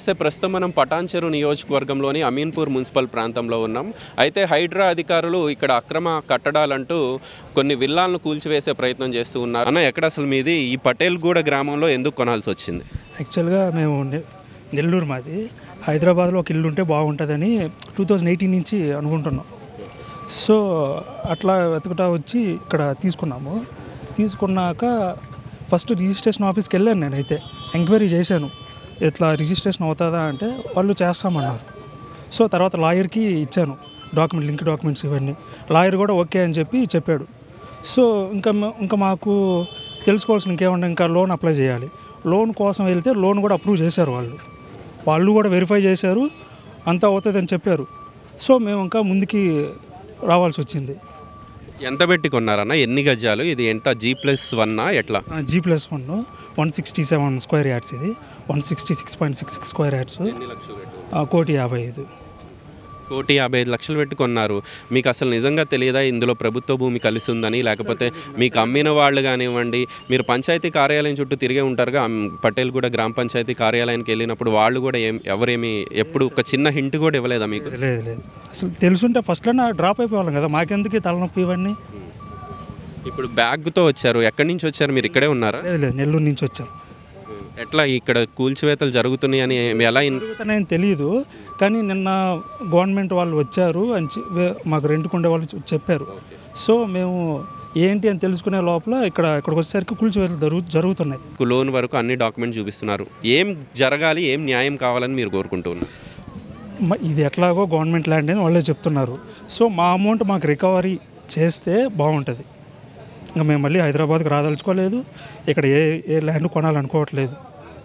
నమస్తే. ప్రస్తుతం మనం పటాన్చెరు నియోజకవర్గంలోని అమీన్పూర్ మున్సిపల్ ప్రాంతంలో ఉన్నాం. అయితే హైడ్రా అధికారులు ఇక్కడ అక్రమ కట్టడాలంటూ కొన్ని విల్లాలను కూల్చివేసే ప్రయత్నం చేస్తూ ఉన్నారు. అన్న, ఎక్కడ అసలు మీది ఈ పటేల్గూడ గ్రామంలో ఎందుకు కొనాల్సి వచ్చింది? యాక్చువల్గా మేము నెల్లూరు, మాది హైదరాబాద్లో ఒక ఇల్లు ఉంటే బాగుంటుందని 2018 నుంచి అనుకుంటున్నాం. సో అట్లా వెతుకుతా వచ్చి ఇక్కడ తీసుకున్నాక ఫస్ట్ రిజిస్ట్రేషన్ ఆఫీస్కి వెళ్ళాను. నేనైతే ఎంక్వైరీ చేశాను, ఇట్లా రిజిస్ట్రేషన్ అవుతుందా అంటే వాళ్ళు చేస్తామన్నారు. సో తర్వాత లాయర్కి ఇచ్చాను లింక్ డాక్యుమెంట్స్ ఇవన్నీ. లాయర్ కూడా ఓకే అని చెప్పాడు. సో ఇంకా మాకు తెలుసుకోవాల్సిన ఇంకేమన్నా, ఇంకా లోన్ అప్లై చేయాలి. లోన్ కోసం వెళ్తే లోన్ కూడా అప్రూవ్ చేశారు. వాళ్ళు కూడా వెరిఫై చేశారు, అంతా అవుతుందని చెప్పారు. సో మేము ఇంకా ముందుకి రావాల్సి వచ్చింది. ఎంత పెట్టి కొన్నారన్న? ఎన్ని గజాలు? ఇది ఎంత? G+1 ఎట్లా? G+1 167 square yards. ఇది 166.66 స్క్వేర్ యార్డ్స్. 1,55,00,000. 1,55,00,000 పెట్టి కొన్నారు. మీకు అసలు నిజంగా తెలియదా ఇందులో ప్రభుత్వ భూమి కలిసి ఉందని? లేకపోతే మీకు అమ్మిన వాళ్ళు కానివ్వండి, మీరు పంచాయతీ కార్యాలయం చుట్టూ తిరిగే ఉంటారుగా, పటేల్గూడ గ్రామ పంచాయతీ కార్యాలయానికి వెళ్ళినప్పుడు వాళ్ళు కూడా ఎవరేమి ఎప్పుడు ఒక చిన్న హింట్ కూడా ఇవ్వలేదా మీకు? లేదు, అసలు తెలుసుంటే ఫస్ట్లోనే డ్రాప్ అయిపోవాలి కదా, మాకెందుకు తలనొప్పి ఇవన్నీ. ఇప్పుడు బ్యాగ్తో వచ్చారు. ఎక్కడి నుంచి వచ్చారు? మీరు ఇక్కడే ఉన్నారా? లేదు, నెల్లూరు నుంచి వచ్చాం. ఎట్లా ఇక్కడ కూల్చివేతలు జరుగుతున్నాయని ఎలా జరుగుతున్నాయని తెలియదు, కానీ నిన్న గవర్నమెంట్ వాళ్ళు వచ్చారు అని మాకు రెంట్కుండే వాళ్ళు చెప్పారు. సో మేము ఏంటి అని తెలుసుకునే లోపల ఇక్కడికి వచ్చేసరికి కూల్చివేతలు జరుగుతున్నాయి. లోన్ వరకు అన్ని డాక్యుమెంట్ చూపిస్తున్నారు. ఏం జరగాలి, ఏం న్యాయం కావాలని మీరు కోరుకుంటున్నారు? ఇది ఎట్లాగో గవర్నమెంట్ ల్యాండ్ అని వాళ్ళే చెప్తున్నారు. సో మా అమౌంట్ మాకు రికవరీ చేస్తే బాగుంటుంది. ఇంకా మేము మళ్ళీ హైదరాబాద్కి రాదలుచుకోలేదు, ఇక్కడ ఏ ల్యాండ్ కొనాలనుకోవట్లేదు.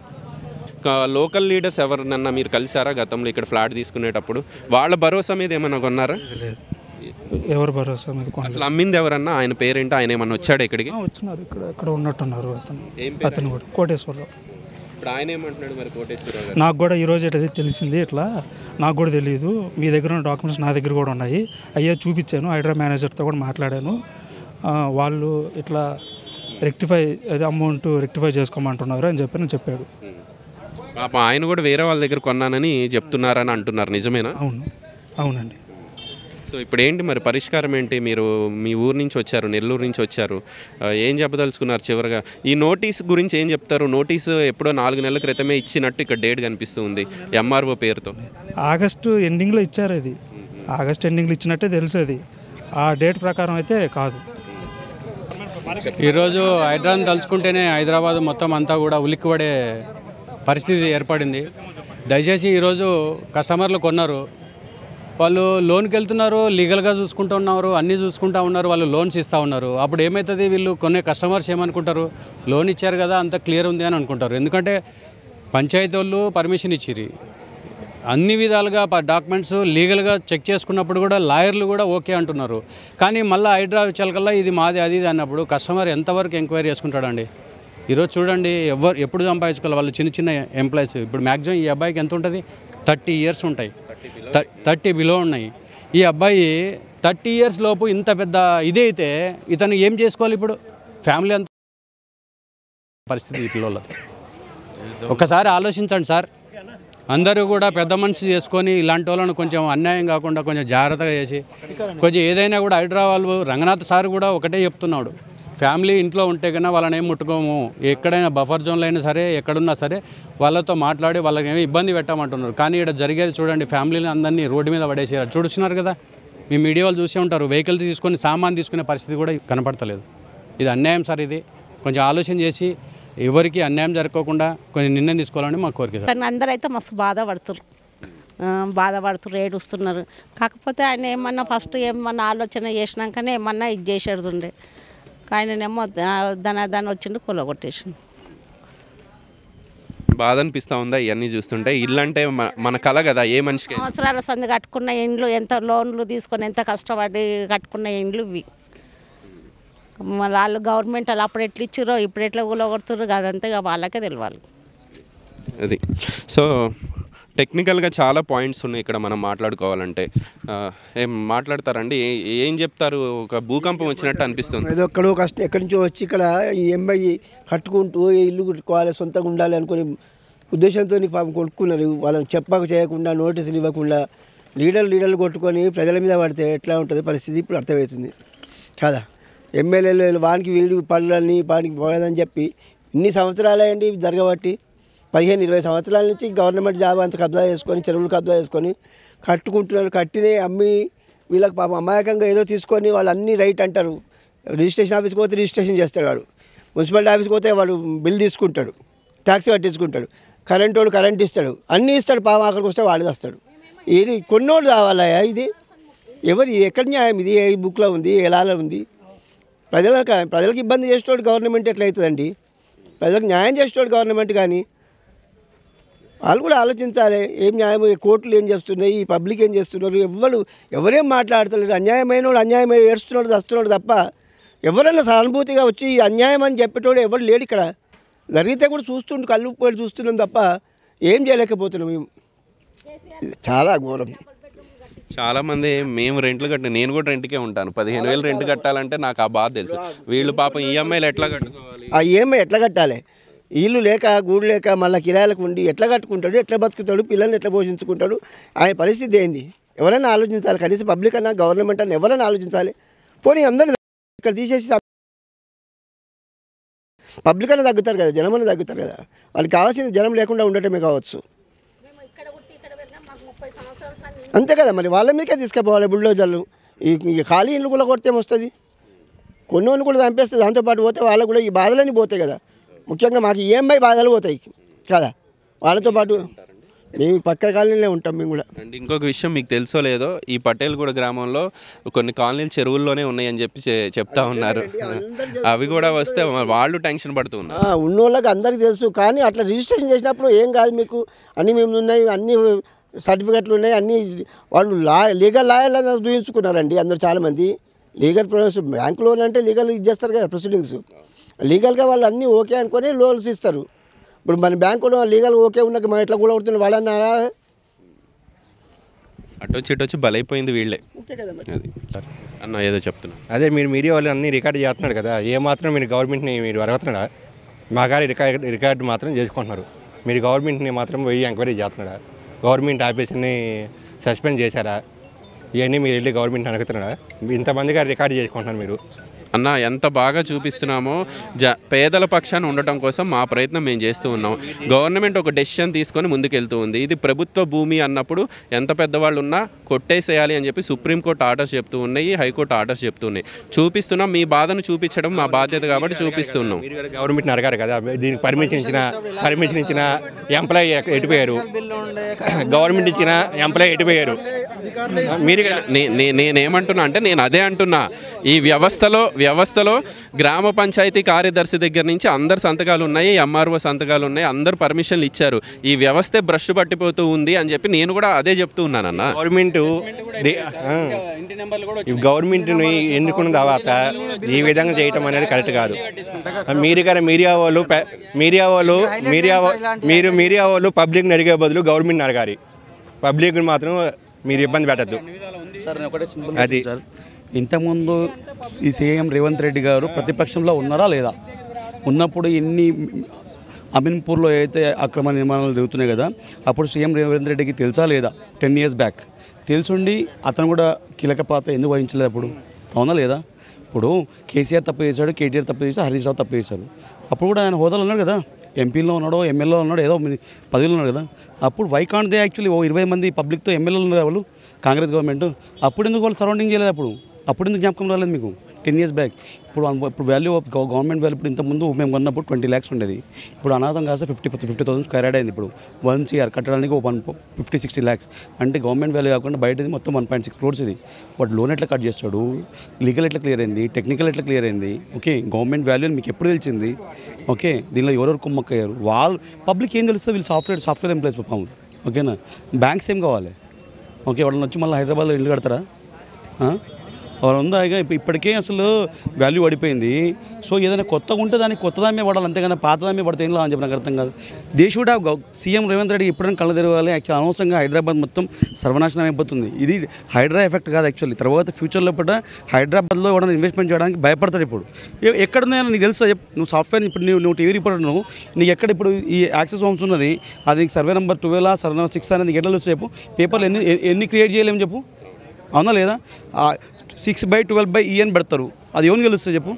లోకల్ లీడర్స్ ఎవరినన్నా మీరు కలిసారా గతంలో ఇక్కడ ఫ్లాట్ తీసుకునేటప్పుడు? వాళ్ళ భరోసా మీద ఏమన్నా కొన్నారా? లేదు, ఎవరు భరోసా మీద అసలు అమ్మింది ఎవరన్నా? ఆయన పేరేంటి? ఆయన ఏమన్నా వచ్చాడు ఇక్కడికి? వచ్చినారు, ఇక్కడ ఉన్నట్టున్నారు. అతను కూడా కోటేశ్వరరావు. ఇప్పుడు ఆయన ఏమంటున్నాడు మరి? కోటేశ్వరరావు నాకు కూడా ఈరోజు అది తెలిసింది. ఇట్లా నాకు కూడా తెలియదు, మీ దగ్గర ఉన్న డాక్యుమెంట్స్ నా దగ్గర కూడా ఉన్నాయి, అయ్యే చూపించాను, హైడ్రా మేనేజర్తో కూడా మాట్లాడాను, వాళ్ళు ఇట్లా అమౌంట్ రెక్టిఫై చేసుకోమంటున్నారు అని చెప్పాడు. పాప ఆయన కూడా వేరే వాళ్ళ దగ్గర కొన్నానని చెప్తున్నారని అంటున్నారు, నిజమేనా? అవునండి. సో ఇప్పుడు ఏంటి మరి పరిష్కారం ఏంటి? మీరు మీ ఊరు నుంచి వచ్చారు, నెల్లూరు నుంచి వచ్చారు, ఏం చెప్పదలుచుకున్నారు చివరిగా? ఈ నోటీస్ గురించి ఏం చెప్తారు? నోటీసు ఎప్పుడో 4 నెలల క్రితమే ఇచ్చినట్టు ఇక్కడ డేట్ కనిపిస్తుంది MRO పేరుతో. ఆగస్టు ఎండింగ్లో ఇచ్చారు. అది ఆగస్టు ఎండింగ్లో ఇచ్చినట్టే తెలుసు. అది ఆ డేట్ ప్రకారం అయితే కాదు. ఈరోజు హైడ్రాని తలుచుకుంటేనే హైదరాబాద్ మొత్తం అంతా కూడా ఉలిక్కిపడే పరిస్థితి ఏర్పడింది. దయచేసి ఈరోజు కస్టమర్లు కొన్నారు, వాళ్ళు లోన్కి వెళ్తున్నారు, లీగల్గా చూసుకుంటూ ఉన్నారు, అన్నీ చూసుకుంటూ ఉన్నారు, వాళ్ళు లోన్స్ ఇస్తూ ఉన్నారు. అప్పుడు ఏమవుతుంది, వీళ్ళు కొనే కస్టమర్స్ ఏమనుకుంటారు, లోన్ ఇచ్చారు కదా అంత క్లియర్ ఉంది అని అనుకుంటారు. ఎందుకంటే పంచాయతీ వాళ్ళు పర్మిషన్ ఇచ్చిరి, అన్ని విధాలుగా డాక్యుమెంట్స్ లీగల్గా చెక్ చేసుకున్నప్పుడు కూడా లాయర్లు కూడా ఓకే అంటున్నారు. కానీ మళ్ళీ హైడ్రా వచ్చేకల్లా ఇది మాది అది ఇది అన్నప్పుడు కస్టమర్ ఎంతవరకు ఎంక్వైరీ చేసుకుంటాడండి? ఈరోజు చూడండి, ఎప్పుడు సంపాదించుకోవాలి వాళ్ళు చిన్న చిన్న ఎంప్లాయీస్. ఇప్పుడు మ్యాక్సిమం ఈ అబ్బాయికి ఎంత ఉంటుంది? 30 ఇయర్స్ ఉంటాయి, 30 బిలో ఉన్నాయి. ఈ అబ్బాయి 30 ఇయర్స్ లోపు ఇంత పెద్ద ఇదే అయితే ఇతను ఏం చేసుకోవాలి? ఇప్పుడు ఫ్యామిలీ అంత పరిస్థితి ఈ పిల్లలు ఒక్కసారి ఆలోచించండి సార్. అందరూ కూడా పెద్ద మనిషి చేసుకొని ఇలాంటి వాళ్ళను కొంచెం అన్యాయం కాకుండా కొంచెం జాగ్రత్తగా చేసి కొంచెం ఏదైనా కూడా హైడ్రా వాళ్ళు రంగనాథ్ సార్ కూడా ఒకటే చెప్తున్నాడు, ఫ్యామిలీ ఇంట్లో ఉంటే కన్నా వాళ్ళని ఏం ముట్టుకోము, ఎక్కడైనా బఫర్ జోన్లో అయినా సరే ఎక్కడున్నా సరే వాళ్ళతో మాట్లాడి వాళ్ళకి ఏమి ఇబ్బంది పెట్టమంటున్నారు. కానీ ఇక్కడ జరిగేది చూడండి, ఫ్యామిలీని అందరినీ రోడ్డు మీద పడేసారు. చూస్తున్నారు కదా, మీ మీడియా వాళ్ళు చూసే ఉంటారు, వెహికల్ తీసుకొని సామాన్ తీసుకునే పరిస్థితి కూడా కనపడతలేదు. ఇది అన్యాయం సార్. ఇది కొంచెం ఆలోచన చేసి ఎవరికి అన్యాయం జరగకుండా కొన్ని నిర్ణయం తీసుకోవాలని మా కోరిక. కానీ అందరైతే మస్తు బాధపడుతున్నారు, ఏడుస్తున్నారు. కాకపోతే ఆయన ఏమన్నా ఫస్ట్ ఏమన్నా ఆలోచన చేసినాకనే ఏమన్నా ఇది చేసేది ఉండే, ఆయననేమో దాని వచ్చిండు కొలగొట్టేసింది. బాధ అనిపిస్తూ ఉందా ఇవన్నీ చూస్తుంటే? ఇల్లు అంటే మన కళ కదా, ఏ మనిషికి. సంవత్సరాల సంది కట్టుకున్న ఇండ్లు, ఎంత లోన్లు తీసుకొని ఎంత కష్టపడి కట్టుకున్న ఇండ్లు ఇవి. వాళ్ళు గవర్నమెంట్ వాళ్ళు అప్పుడు ఎట్లా ఇచ్చారో ఇప్పుడు ఎట్లా కూలగొడుతుర్రో అదంతా వాళ్ళకే తెలియాలి. అది సో టెక్నికల్గా చాలా పాయింట్స్ ఉన్నాయి ఇక్కడ మనం మాట్లాడుకోవాలంటే. ఏం మాట్లాడతారండి? ఏం చెప్తారు? ఒక భూకంపం వచ్చినట్టు అనిపిస్తుంది. ఏదో ఎక్కడి నుంచో వచ్చి ఇక్కడ ఈ ఎంఐ కట్టుకుంటూ ఇల్లు కట్టుకోవాలి, సొంతంగా ఉండాలి అనుకుని ఉద్దేశంతో పాపం కొనుక్కున్నారు. వాళ్ళని చెప్పక చేయకుండా నోటీసులు ఇవ్వకుండా లీడర్లు కొట్టుకొని ప్రజల మీద పడితే ఎట్లా ఉంటుంది పరిస్థితి ఇప్పుడు అర్థమవుతుంది కదా. ఎమ్మెల్యేలు వానికి వీడి పనులన్నీ వానికి పోలేదని చెప్పి ఇన్ని సంవత్సరాలయ్యండి జరగబట్టి 15-20 సంవత్సరాల నుంచి గవర్నమెంట్ జాబ్ అంతా కబ్జా చేసుకొని చెరువులు కబ్జా చేసుకొని కట్టుకుంటున్నారు. కట్టినే అమ్మి వీళ్ళకి పాపం అమాయకంగా ఏదో తీసుకొని వాళ్ళు అన్నీ రైట్ అంటారు. రిజిస్ట్రేషన్ ఆఫీస్కి పోతే రిజిస్ట్రేషన్ చేస్తాడు వాడు, మున్సిపాలిటీ ఆఫీస్కి పోతే వాడు బిల్ తీసుకుంటాడు, ట్యాక్సీ కట్టించుకుంటాడు, కరెంట్ వాడు కరెంట్ ఇస్తాడు, అన్నీ ఇస్తాడు. పాపం అక్కడికి వస్తే వాడు వస్తాడు. ఇది కొన్నోళ్ళు కావాలయా? ఇది ఎవరు ఎక్కడ న్యాయం? ఇది ఏ బుక్లో ఉంది, ఎలాలో ఉంది? ప్రజలకు ఇబ్బంది చేసేవాడు గవర్నమెంట్ ఎట్లయితుందండి? ప్రజలకు న్యాయం చేసేవాడు గవర్నమెంట్. కానీ వాళ్ళు కూడా ఆలోచించాలి. ఏం న్యాయం, కోర్టులు ఏం చేస్తున్నాయి, ఈ పబ్లిక్ ఏం చేస్తున్నారు, ఎవరేం మాట్లాడతలేరు. అన్యాయమైన వాడు అన్యాయమైన ఏడుస్తున్నాడు వస్తున్నాడు తప్ప ఎవరైనా సానుభూతిగా వచ్చి ఈ అన్యాయం అని చెప్పేటోడు ఎవరు లేడు. ఇక్కడ జరిగితే కూడా కళ్ళు పోయి చూస్తున్నాం తప్ప ఏం చేయలేకపోతున్నాం మేము. చాలా ఘోరం. చాలామంది మేము రెంట్లు నేను కూడా రెంట్కే ఉంటాను. 15,000 రెంట్ కట్టాలంటే నాకు ఆ బాధ తెలుసు. వీళ్ళు పాపం ఈఎంఐలు ఎట్లా కట్టుకోవాలి? ఆ ఈఎంఐ ఎట్లా కట్టాలి? ఇల్లు లేక గూడు లేక మళ్ళీ కిరాయిలకు ఉండి ఎట్లా కట్టుకుంటాడు, ఎట్లా బతుకుతాడు, పిల్లల్ని ఎట్లా పోషించుకుంటాడు? ఆయన పరిస్థితి ఏంది? ఎవరైనా ఆలోచించాలి. కనీసం పబ్లిక్ అన్నా గవర్నమెంట్ అన్నా ఎవరైనా ఆలోచించాలి. పోనీ అందరినీ ఇక్కడ తీసేసి పబ్లిక్ అన్నా తగ్గుతారు కదా, జనం అన్నా తగ్గుతారు కదా. వాళ్ళకి కావాల్సిన జనం లేకుండా ఉండటమే కావచ్చు. అంతే కదా, మరి వాళ్ళ మీదకే తీసుకుపోవాలి బుల్డోజర్లు. ఈ ఖాళీ ఇల్లు కూడా కొడితే వస్తుంది, కొన్ని కూడా చంపేస్తుంది. దాంతోపాటు పోతే వాళ్ళకు కూడా ఈ బాధలన్నీ పోతాయి కదా. ముఖ్యంగా మాకు ఈఎంఐ బాధలు పోతాయి కదా. వాళ్ళతో పాటు మేము పక్క కాలనీలో ఉంటాం మేము కూడా. అండ్ ఇంకొక విషయం మీకు తెలుసో లేదో, ఈ పటేల్గూడ గ్రామంలో కొన్ని కాలనీలు చెరువుల్లోనే ఉన్నాయని చెప్పి చెప్తా ఉన్నారు. అవి కూడా వస్తే వాళ్ళు టెన్షన్ పడుతూ ఉన్నారు. ఉన్నోళ్ళకి అందరికీ తెలుసు. కానీ అట్లా రిజిస్ట్రేషన్ చేసినప్పుడు ఏం కాదు, మీకు అన్నీ మేము ఉన్నాయి, అన్ని సర్టిఫికెట్లు ఉన్నాయి, అన్నీ వాళ్ళు లీగల్ లాయర్లు చూపించుకున్నారండి అందరు. చాలామంది లీగల్ ప్రొసెస్, బ్యాంక్ లోన్ అంటే లీగల్ ఇచ్చేస్తారు కదా ప్రొసీడింగ్స్. లీగల్గా వాళ్ళు అన్నీ ఓకే అనుకొని లోన్స్ ఇస్తారు. ఇప్పుడు మన బ్యాంకులో లీగల్ ఓకే ఉన్నాక మనం ఎట్లా కూడా కొడుతుంది వాళ్ళన్నా అటొచ్చి బలైపోయింది వీళ్ళే. అది అన్న ఏదో చెప్తున్నా. అదే మీరు మీడియా వాళ్ళు అన్నీ రికార్డు చేస్తున్నాడు కదా, ఏమాత్రం మీరు గవర్నమెంట్ని మీరు అడుగుతున్నాడా? మా గారి రికార్డు మాత్రం చేసుకుంటున్నారు. మీరు గవర్నమెంట్ని మాత్రం పోయి ఎంక్వైరీ చేస్తున్నాడా? గవర్నమెంట్ ఆఫీస్ని సస్పెండ్ చేశారా? ఇవన్నీ మీరు వెళ్ళి గవర్నమెంట్ని అడుగుతున్నాడా? ఇంతమందిగా రికార్డు చేసుకుంటున్నారు మీరు. అన్న ఎంత బాగా చూపిస్తున్నామో పేదల పక్షాన్ని ఉండటం కోసం మా ప్రయత్నం మేము చేస్తూ ఉన్నాం. గవర్నమెంట్ ఒక డెసిషన్ తీసుకొని ముందుకెళ్తూ ఉంది. ఇది ప్రభుత్వ భూమి అన్నప్పుడు ఎంత పెద్దవాళ్ళు ఉన్నా కొట్టేసేయాలి అని చెప్పి సుప్రీంకోర్టు ఆర్డర్స్ చెప్తూ ఉన్నాయి, హైకోర్టు ఆర్డర్స్ చెప్తున్నాయి. చూపిస్తున్నాం, మీ బాధను చూపించడం మా బాధ్యత కాబట్టి చూపిస్తున్నాం. గవర్నమెంట్ని అడగారు కదా, దీనికి పర్మిషన్ ఇచ్చిన ఎంప్లాయీ ఎటుపోయారు? గవర్నమెంట్ ఇచ్చిన ఎంప్లాయీ ఎటుపోయారు? మీరు నేనేమంటున్నా అంటే నేను అదే అంటున్నా, ఈ వ్యవస్థలో గ్రామ పంచాయతీ కార్యదర్శి దగ్గర నుంచి అందరు సంతకాలు ఉన్నాయి, ఎంఆర్ఓ సంతకాలు ఉన్నాయి, అందరు పర్మిషన్లు ఇచ్చారు. ఈ వ్యవస్థే బ్రష్ పట్టిపోతూ ఉంది అని చెప్పి నేను కూడా అదే చెప్తూ ఉన్నానన్న. గవర్నమెంట్ని ఎన్నుకున్న తర్వాత ఈ విధంగా చేయటం అనేది కరెక్ట్ కాదు. మీడియా వాళ్ళు పబ్లిక్ని అడిగే బదులు గవర్నమెంట్ని అడగాలి. పబ్లిక్ని మాత్రం మీరు ఇబ్బంది పెట్టద్దు. అది ఇంతకుముందు ఈ సీఎం రేవంత్ రెడ్డి గారు ప్రతిపక్షంలో ఉన్నారా లేదా? ఉన్నప్పుడు ఎన్ని అమీన్పూర్లో అయితే అక్రమ నిర్మాణాలు జరుగుతున్నాయి కదా, అప్పుడు సీఎం రేవంత్ రెడ్డికి తెలుసా లేదా? 10 years బ్యాక్ తెలుసుండి అతను కూడా కీలక పాత్ర ఎందుకు వహించలేదు అప్పుడు? అవునా లేదా? ఇప్పుడు కేసీఆర్ తప్పు చేశాడు, కేటీఆర్ తప్పు చేశాడు, హరీష్ రావు తప్పు చేశారు. అప్పుడు కూడా ఆయన హోదాలో ఉన్నాడు కదా, ఎంపీలో ఉన్నాడో ఎమ్మెల్యేలో ఉన్నాడో ఏదో పదవిలో ఉన్నాడు కదా. అప్పుడు వై కాంట్ దే యాక్చువల్లీ 20 మంది పబ్లిక్తో ఎమ్మెల్యేలు ఉన్నారు వాళ్ళు కాంగ్రెస్ గవర్నమెంట్. అప్పుడు ఎందుకు వాళ్ళు సరౌండింగ్ చేయలేదు? అప్పుడు ఎందుకు జ్ఞాపకం రాలేదు మీకు 10 years బ్యాక్? ఇప్పుడు వాల్యూ ఆఫ్ గవర్నమెంట్ వాల్యూ ఇప్పుడు ఇంతకుముందు మేము కొన్నప్పుడు 20 lakhs ఉండేది. ఇప్పుడు అనాథం కాస్త 50,000 స్క్వేర్ యార్డ్ అయింది. ఇప్పుడు 1 CR కట్టడానికి 50-60 lakhs అంటే గవర్నమెంట్ వాల్యూ కాకుండా బయటది మొత్తం 1.6 crores ఇది. వాడు లోన్ ఎట్లా కట్ చేస్తాడు? లీగల్ ఎట్లా క్లియర్ అయింది? టెక్నికల్ ఎట్లా క్లియర్ అయింది? ఓకే, గవర్నమెంట్ వాల్యూ మీకు ఎప్పుడు తెలిసింది? ఓకే, దీనిలో ఎవరెవరు కుమ్మక్కయ్యారు? వాళ్ళు పబ్లిక్ ఏం తెలుస్తుంది? వీళ్ళు సాఫ్ట్వేర్ ఎంప్లాయీస్ పాపం. ఓకేనా? బ్యాంక్స్ ఏం కావాలి? ఓకే, వాళ్ళని వచ్చి మళ్ళీ హైదరాబాద్లో ఇల్లు కడతారా? వాళ్ళు ఉందా ఇక ఇప్పటికే అసలు వాల్యూ పడిపోయింది. సో ఏదైనా కొత్తగా ఉంటే దానికి కొత్త దాని మీద పడాలి, అంతేగాని పాత దాని మీద పడితే ఏం అని చెప్పి నాకు అర్థం కాదు. దేశుడా సీఎం రేవంత్ రెడ్డి ఎప్పుడైనా కళ్ళు తెరవాలి. యాక్చువల్ అనవసరంగా హైదరాబాద్ మొత్తం సర్వనాశనం అయిపోతుంది. ఇది హైడ్రా ఎఫెక్ట్ కాదు యాక్చువల్లీ. తర్వాత ఫ్యూచర్లో కూడా హైదరాబాద్లో ఎవరైనా ఇన్వెస్ట్మెంట్ చేయడానికి భయపడతాడు. ఇప్పుడు ఎక్కడున్నాయో నీకు తెలుసా చెప్పు. నువ్వు సాఫ్ట్వేర్ ఇప్పుడు నువ్వు టీవీ రిపోర్టర్, నువ్వు నీకు ఎక్కడ ఇప్పుడు ఈ యాక్సెస్ హోమ్స్ ఉన్నది, అది నీకు సర్వే నెంబర్ 12 సర్వే నెంబర్ 6 అనేది నీకు ఎట్లా తెలుసు చెప్పు. పేపర్లు ఎన్ని క్రియేట్ చేయలేము చెప్పు, అవునా లేదా? 6/12/E అని పెడతారు, అది ఎవరిని గెలుస్తుంది చెప్పు.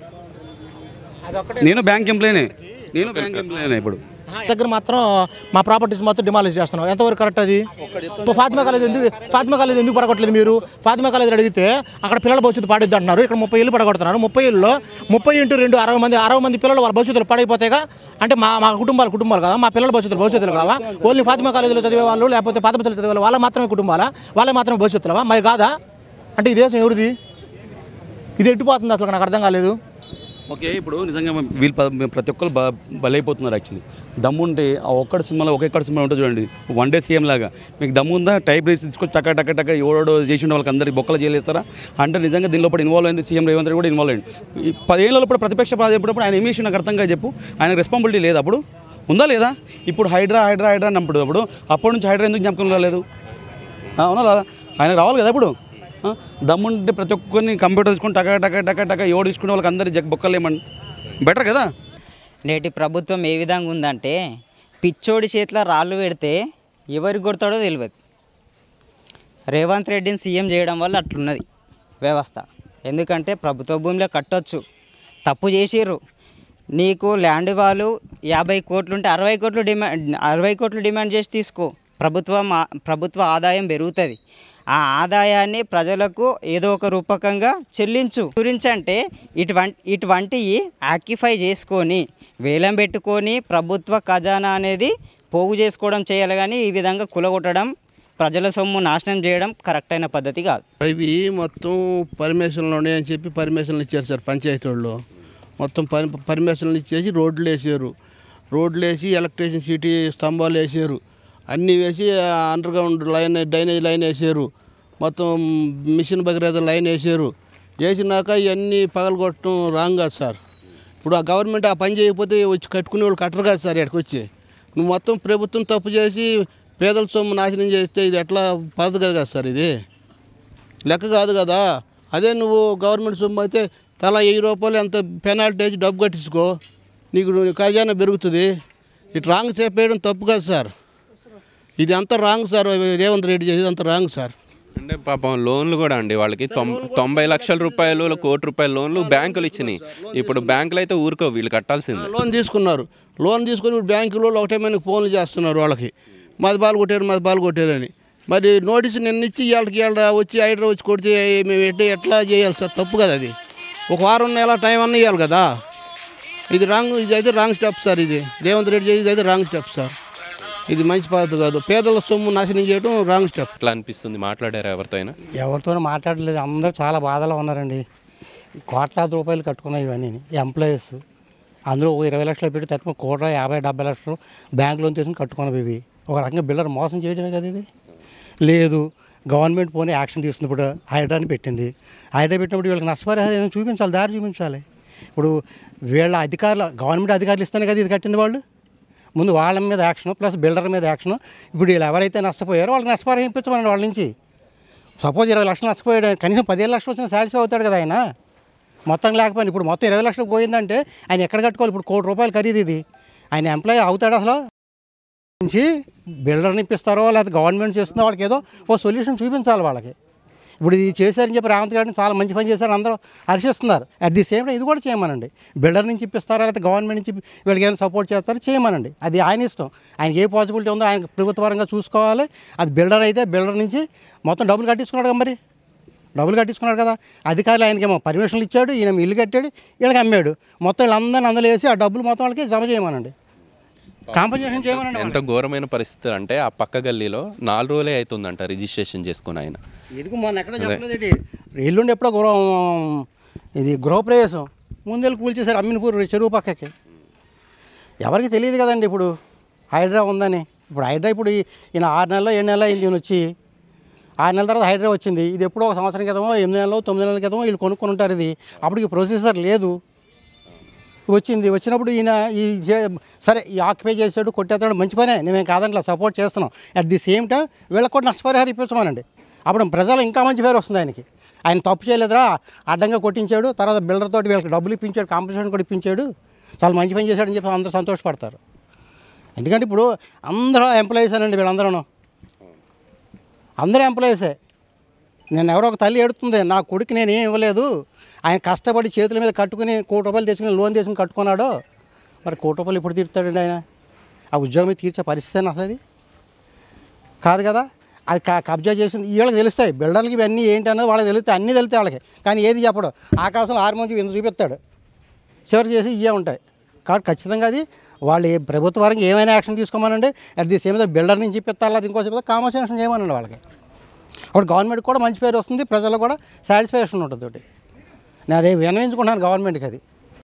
నేను బ్యాంక్ ఎంప్లాయనే ఇప్పుడు దగ్గర మాత్రం మా ప్రాపర్టీస్ మొత్తం డిమాలిష్ చేస్తున్నాం. ఎంతవరకు కరెక్ట్ అది? ఇప్పుడు ఫాతిమా కాలేజ్ ఎందుకు పడగొట్టలేదు మీరు? ఫాతిమా కాలేజ్ అడిగితే అక్కడ పిల్లల భవిష్యత్తు పాడిద్ది అంటున్నారు. ఇక్కడ 30 ఇళ్ళు పడగొడుతున్నారు. 30 ఇళ్ళలో 30 × 2 60 మంది పిల్లలు వాళ్ళ భవిష్యత్తులు పాడైపోతాయిగా. అంటే మా కుటుంబాలు కదా, మా పిల్లల భవిష్యత్తులు కావా? ఓన్లీ ఫాతిమా కాలేజీలో చదివే వాళ్ళు లేకపోతే పాతపతిలో చదివే వాళ్ళు వాళ్ళ మాత్రమే కుటుంబాలా? వాళ్ళే మాత్రమే భవిష్యత్తులవా? మరి కాదా? అంటే ఈ దేశం ఎవరిది? ఇది ఎట్టిపోతుంది అసలు నాకు అర్థం కాలేదు. ఓకే, ఇప్పుడు నిజంగా వీళ్ళు ప్రతి ఒక్కరు బలైపోతున్నారు. యాక్చువల్లీ దమ్ముంటే ఆ ఒక్కటి సినిమాలో సినిమా ఉంటుంది చూడండి, 1 డే సీఎం లాగా. మీకు దమ్ము ఉందా? టైప్ రేసి తీసుకొచ్చి టక్క ఎవడో చేసి ఉండే వాళ్ళకి అందరికి బొక్కలు చేయలేస్తారా అంటే? నిజంగా దీనిలో ఇన్వాల్వ్ అయింది సీఎం రేవంత్ రెడ్డి కూడా ఇన్వాల్వ్ అయ్యింది. ఈ 10 ఏళ్ళలో కూడా ప్రతిపక్ష ప్రాధాన్యపడినప్పుడు ఆయన ఏమేసి నాకు అర్థంగా చెప్పు. ఆయన రెస్పాన్సిబిలిటీ లేదు అప్పుడు, ఉందా లేదా? ఇప్పుడు హైడ్రా అన్నప్పుడు అప్పటి నుంచి హైడ్రా ఎందుకు జ్ఞాపకం రాలేదు? అవునా రాదా? ఆయనకు రావాలి కదా ఇప్పుడు. దమ్ముంటే ప్రతి ఒక్కరిని కంప్యూటర్ తీసుకొని టక ఎవడు తీసుకునే వాళ్ళకి అందరి బొక్కలు ఏమని బెటర్ కదా. నేటి ప్రభుత్వం ఏ విధంగా ఉందంటే, పిచ్చోడి చేతిలో రాళ్ళు పెడితే ఎవరికి కొడతాడో తెలియదు. రేవంత్ రెడ్డిని సీఎం చేయడం వల్ల అట్లున్నది వ్యవస్థ. ఎందుకంటే ప్రభుత్వ భూమిలో కట్టొచ్చు, తప్పు చేసిర్రు. నీకు ల్యాండ్ వాళ్ళు 50 కోట్లు ఉంటే 60 కోట్లు డిమాండ్ చేసి తీసుకో. ప్రభుత్వ ఆదాయం పెరుగుతుంది. ఆ ఆదాయాన్ని ప్రజలకు ఏదో ఒక రూపకంగా చెల్లించు. గురించి అంటే ఇటువంటివి యాక్టిఫై చేసుకొని వేలం పెట్టుకొని ప్రభుత్వ ఖజానా అనేది పోగు చేసుకోవడం చేయాలి. కానీ ఈ విధంగా కులగొట్టడం, ప్రజల సొమ్ము నాశనం చేయడం కరెక్ట్ అయిన పద్ధతి కాదు. ఇవి మొత్తం పర్మిషన్లు ఉన్నాయని చెప్పి పర్మిషన్లు ఇచ్చారు సార్. పంచాయతీ వాళ్ళు మొత్తం పర్మిషన్లు ఇచ్చేసి రోడ్లు వేసి ఎలక్ట్రిసిటీ సిటీ స్తంభాలు వేసారు, అన్నీ వేసి అండర్గ్రౌండ్ డ్రైనేజ్ లైన్ వేసారు, మొత్తం మిషన్ భగీరథ లైన్ వేసినాక ఇవన్నీ పగలగొట్టడం రాంగ్ కాదు సార్. ఇప్పుడు ఆ గవర్నమెంట్ ఆ పని చేయకపోతే వచ్చి కట్టుకునే వాళ్ళు కట్టరు కాదు సార్. ఇక్కడికి వచ్చి నువ్వు మొత్తం ప్రభుత్వం తప్పు చేసి పేదల సొమ్ము నాశనం చేస్తే ఇది ఎట్లా పద్ధతి కదా సార్, ఇది లెక్క కాదు కదా. అదే నువ్వు గవర్నమెంట్ సొమ్ము అయితే తలా 1000 రూపాయలు ఎంత పెనాల్టీ వేసి డబ్బు కట్టించుకో, నీకు ఖజానా పెరుగుతుంది. ఇటు రాంగ్ చెప్పేయడం తప్పు కాదు సార్. ఇది అంతా రాంగ్ సార్. రేవంత్ రెడ్డి చేసేది అంత రాంగ్ సార్. అంటే పాపం లోన్లు కూడా అండి వాళ్ళకి 90 లక్షల రూపాయలు, 1 కోటి రూపాయల లోన్లు బ్యాంకులు ఇచ్చినాయి. ఇప్పుడు బ్యాంకులు అయితే ఊరుకో, వీళ్ళు కట్టాల్సింది. లోన్ తీసుకుని బ్యాంకులో ఒకటేమైనా ఫోన్లు చేస్తున్నారు వాళ్ళకి, మాది బాలు కొట్టారని. మరి నోటీసు నిన్న ఇచ్చి వాళ్ళకి వచ్చి హైడ్రా వచ్చి కొడితే మేము ఎట్లా చేయాలి సార్? తప్పు కదా అది. ఒక వారం నెల టైం అన్న ఇవ్వాలి కదా. ఇది అయితే రాంగ్ స్టెప్ సార్. ఇది రేవంత్ రెడ్డి చేసేది అయితే రాంగ్ స్టెప్ సార్. ఇది మంచి పద్ధతి కాదు. పేదల సొమ్ము నాశనం చేయడం రాంగ్ స్టెప్. ఎట్లా అనిపిస్తుంది? మాట్లాడారా ఎవరితోనూ మాట్లాడలేదు. అందరూ చాలా బాధలో ఉన్నారండి. కోట్లాది రూపాయలు కట్టుకున్నాయి ఇవన్నీ ఎంప్లాయీస్. అందులో 20 లక్షలు పెట్టి తప్ప 1,50,70 లక్షలు బ్యాంక్ లోన్ తీసుకుని కట్టుకున్నవి. ఇవి ఒక రకంగా బిల్డర్ మోసం చేయడమే కదా ఇది. లేదు, గవర్నమెంట్ పోనీ యాక్షన్ తీసుకుంది. ఇప్పుడు హైడ్రాని పెట్టింది. హైడ్రా పెట్టినప్పుడు వీళ్ళకి నష్టపరిహారం ఏదైనా చూపించాలి, దారి చూపించాలి. ఇప్పుడు వీళ్ళ గవర్నమెంట్ అధికారులు ఇస్తేనే కదా ఇది కట్టింది. వాళ్ళు ముందు వాళ్ళ మీద యాక్షన్ ప్లస్ బిల్డర్ మీద యాక్షన్. ఇప్పుడు వీళ్ళు ఎవరైతే నష్టపోయారో వాళ్ళకి నష్టపరిహారం ఇప్పించమని వాళ్ళ నుంచి. సపోజ్ 20 లక్షలు నష్టపోయాడు, కనీసం 15 లక్షలు వచ్చినా సాటిస్ఫై అవుతాడు కదా ఆయన. మొత్తం లేకపోయినా ఇప్పుడు మొత్తం 20 లక్షలు పోయిందంటే ఆయన ఎక్కడ కట్టుకోవాలి? ఇప్పుడు 1 కోటి రూపాయలు ఖరీదు ఇది. ఆయన ఎంప్లాయీ అవుతాడు అసలు? నుంచి బిల్డర్ని ఇప్పిస్తారో లేకపోతే గవర్నమెంట్ చేస్తుందో వాళ్ళకి ఏదో ఓ సొల్యూషన్ చూపించాలి వాళ్ళకి. ఇప్పుడు ఇది చేశారని చెప్పి రేవంత్ గారిని చాలా మంచి పని చేశారు, అందరూ హర్షిస్తున్నారు. అట్ ది సేమ్ టైం ఇది కూడా చేయమనండి. బిల్డర్ నుంచి ఇప్పిస్తారా లేకపోతే గవర్నమెంట్ నుంచి వీళ్ళకి ఏమైనా సపోర్ట్ చేస్తారో చేయమనండి. అది ఆయన ఇష్టం. ఆయనకి ఏ పాసిబిలిటీ ఉందో ఆయన ప్రభుత్వపరంగా చూసుకోవాలి. అది బిల్డర్ అయితే బిల్డర్ నుంచి మొత్తం డబ్బులు కట్టించుకున్నాడు కదా. మరి డబ్బులు కట్టించుకున్నాడు కదా. అధికారులు ఆయనకేమో పర్మిషన్లు ఇచ్చాడు, ఈయన ఇల్లు కట్టాడు, వీళ్ళకి అమ్మాడు. మొత్తం వీళ్ళందరినీ అందులో వేసి ఆ డబ్బులు మొత్తం వాళ్ళకి జమ చేయమనండి, కాంపన్సేషన్ చేయమనండి. ఎంత ఘోరమైన పరిస్థితి అంటే ఆ పక్క గల్లీలో 4 రోజులే అవుతుందంట రిజిస్ట్రేషన్ చేసుకుని ఆయన. ఇది మొన్న ఎక్కడ చెప్పలేదేంటి, ఎల్లుండి ఎప్పుడో ఇది గృహప్రవేశం ముందెళ్ళి కూల్చేశారు అమ్మినపూర్ చెరువు పక్కకి. ఎవరికి తెలియదు కదండి ఇప్పుడు హైడ్రా ఉందని. ఇప్పుడు హైడ్రా ఇప్పుడు ఈయన 6 నెలలో 7 నెలలు అయింది ఈయన వచ్చి. 6 నెలల తర్వాత హైడ్రా వచ్చింది. ఇది ఎప్పుడో 1 సంవత్సరం క్రితమో 8 నెలలు 9 నెలల క్రితమో వీళ్ళు కొనుక్కొని ఉంటారు. ఇది అప్పటికి ప్రొసీజర్ లేదు. వచ్చినప్పుడు ఈయన సరే ఈ ఆక్యుపై చేసాడు, కొట్టేస్తాడు, మంచి పనే, నేను కాదంట్లో సపోర్ట్ చేస్తున్నాం. అట్ ది సేమ్ టైం వీళ్ళకి కూడా నష్టపరిహారం ఇప్పించమనండి. అప్పుడు ప్రజలు ఇంకా మంచి పేరు వస్తుంది ఆయనకి. ఆయన తప్పు చేయలేదురా, అడ్డంగా కొట్టించాడు, తర్వాత బిల్డర్ తోటి వీళ్ళకి డబ్బులు ఇప్పించాడు, కాంపెన్సేషన్ కూడా ఇప్పించాడు, చాలా మంచి పని చేశాడని చెప్పి అందరూ సంతోషపడతారు. ఎందుకంటే ఇప్పుడు అందరూ ఎంప్లాయీస్ అనండి, వీళ్ళందరూ అందరూ ఎంప్లాయీసే. నేను ఎవరో ఒక తల్లి ఏడుతుంది, నా కొడుకు నేను ఏం ఇవ్వలేదు, ఆయన కష్టపడి చేతుల మీద కట్టుకుని ₹1 కోటి తెచ్చుకుని లోన్ తీసుకుని కట్టుకున్నాడు, మరి ₹1 కోటి ఇప్పుడు తీరుతాడండి ఆయన? ఆ ఉద్యోగం తీర్చే పరిస్థితి అసలు అది కాదు కదా. అది కబ్జా చేసింది వీళ్ళకి తెలుస్తాయి, బిల్డర్లకి ఇవన్నీ ఏంటి అన్నది వాళ్ళకి తెలుస్తాయి, అన్నీ తెలుస్తాయి వాళ్ళకి. కానీ ఏది చెప్పడు, ఆకాశంలో 6 మంది ఇంత చూపిస్తాడు, చివరి చేసి ఇవే ఉంటాయి. కాబట్టి ఖచ్చితంగా అది వాళ్ళు ప్రభుత్వ వారికి ఏమైనా యాక్షన్ తీసుకోమనండి. అట్ ది సేమ్ బిల్డర్ నుంచి చెప్పిస్తారు, అది ఇంకో చెప్తే కాంపెన్సేషన్ చేయమనండి వాళ్ళకి. అప్పుడు గవర్నమెంట్ కూడా మంచి పేరు వస్తుంది, ప్రజలకు కూడా సాటిస్ఫాక్షన్ ఉంటుంది. నేను అదే వినవించుకుంటున్నాను గవర్నమెంట్కి. అది